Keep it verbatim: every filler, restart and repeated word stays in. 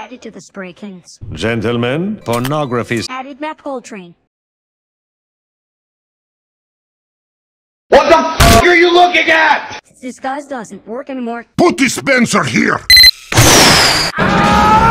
added to the spray cans. Gentlemen, pornography's Added map whole train. What the f*** are you looking at? This guise doesn't work anymore. Put dispenser here! Ah!